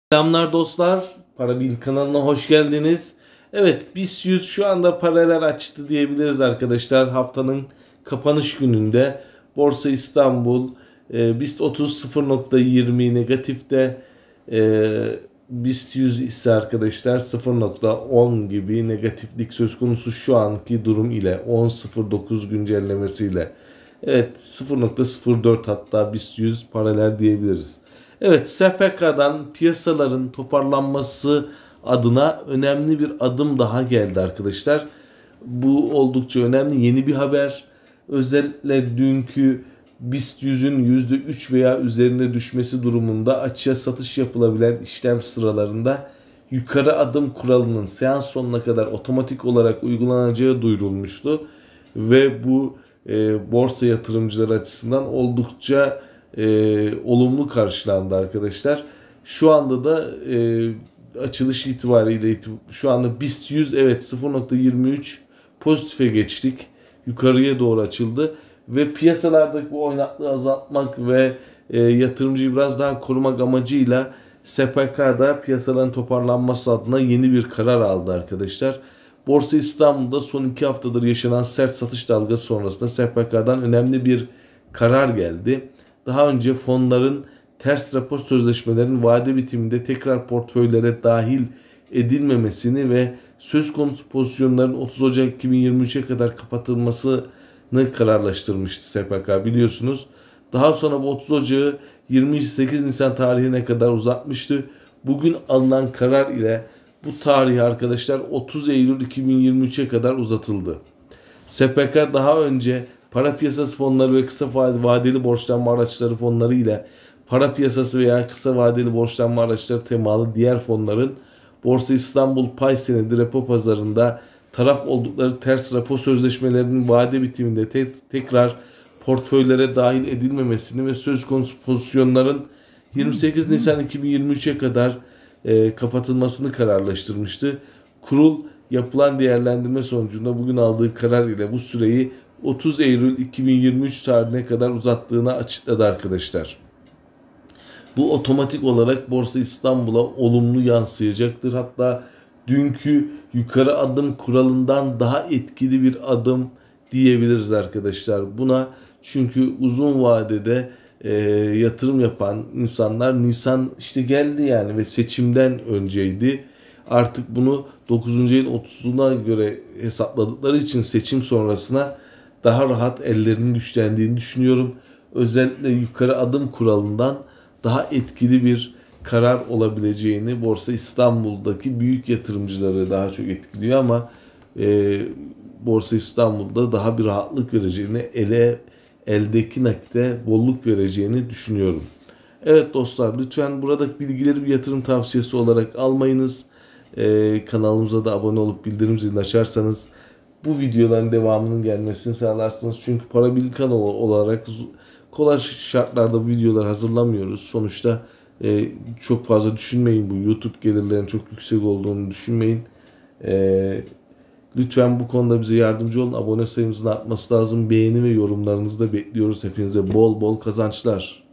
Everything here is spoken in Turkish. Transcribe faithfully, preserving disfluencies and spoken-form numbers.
Selamlar dostlar. Parabil kanalına hoş geldiniz. Evet, BIST yüz şu anda paralel açtı diyebiliriz arkadaşlar. Haftanın kapanış gününde Borsa İstanbul e, BIST otuz sıfır nokta yirmi negatifte, e, BIST yüz ise arkadaşlar sıfır nokta on gibi negatiflik söz konusu şu anki durum ile on nokta sıfır dokuz güncellemesiyle. Evet, sıfır nokta sıfır dört hatta BIST yüz paralel diyebiliriz. Evet, S P K'dan piyasaların toparlanması adına önemli bir adım daha geldi arkadaşlar. Bu oldukça önemli yeni bir haber. Özellikle dünkü BIST yüzün yüzde üç veya üzerinde düşmesi durumunda açığa satış yapılabilen işlem sıralarında yukarı adım kuralının seans sonuna kadar otomatik olarak uygulanacağı duyurulmuştu. Ve bu e, borsa yatırımcıları açısından oldukça e, olumlu karşılandı arkadaşlar. Şu anda da e, açılış itibariyle şu anda BIST yüz evet sıfır nokta yirmi üç pozitife geçtik. Yukarıya doğru açıldı ve piyasalardaki bu oynaklığı azaltmak ve e, yatırımcıyı biraz daha korumak amacıyla S P K'da piyasaların toparlanması adına yeni bir karar aldı arkadaşlar. Borsa İstanbul'da son iki haftadır yaşanan sert satış dalgası sonrasında S P K'dan önemli bir karar geldi. Daha önce fonların ters rapor sözleşmelerinin vade bitiminde tekrar portföylere dahil edilmemesini ve söz konusu pozisyonların otuz Ocak iki bin yirmi üçe kadar kapatılmasını kararlaştırmıştı S P K, biliyorsunuz. Daha sonra bu otuz Ocak'ı yirmi sekiz Nisan tarihine kadar uzatmıştı. Bugün alınan karar ile bu tarih arkadaşlar otuz Eylül iki bin yirmi üçe kadar uzatıldı. S P K daha önce para piyasası fonları ve kısa vadeli borçlanma araçları fonları ile para piyasası veya kısa vadeli borçlanma araçları temalı diğer fonların Borsa İstanbul pay senedi repo pazarında taraf oldukları ters repo sözleşmelerinin vade bitiminde te tekrar portföylere dahil edilmemesini ve söz konusu pozisyonların yirmi sekiz Nisan iki bin yirmi üçe kadar e, kapatılmasını kararlaştırmıştı. Kurul yapılan değerlendirme sonucunda bugün aldığı karar ile bu süreyi otuz Eylül iki bin yirmi üç tarihine kadar uzattığını açıkladı arkadaşlar. Bu otomatik olarak Borsa İstanbul'a olumlu yansıyacaktır. Hatta dünkü yukarı adım kuralından daha etkili bir adım diyebiliriz arkadaşlar buna. Çünkü uzun vadede e, yatırım yapan insanlar Nisan işte geldi yani ve seçimden önceydi. Artık bunu dokuzuncu ayın otuzuna göre hesapladıkları için seçim sonrasına daha rahat ellerinin güçlendiğini düşünüyorum. Özellikle yukarı adım kuralından daha etkili bir karar olabileceğini, Borsa İstanbul'daki büyük yatırımcıları daha çok etkiliyor ama e, Borsa İstanbul'da daha bir rahatlık vereceğini, ele eldeki nakite bolluk vereceğini düşünüyorum. Evet dostlar, lütfen buradaki bilgileri bir yatırım tavsiyesi olarak almayınız. E, kanalımıza da abone olup bildirim zilini açarsanız bu videoların devamının gelmesini sağlarsınız. Çünkü Parabil kanalı olarak kolay şartlarda bu videolar hazırlamıyoruz. Sonuçta e, çok fazla düşünmeyin, bu YouTube gelirlerinin çok yüksek olduğunu düşünmeyin. E, lütfen bu konuda bize yardımcı olun. Abone sayımızın artması lazım. Beğeni ve yorumlarınızı da bekliyoruz. Hepinize bol bol kazançlar.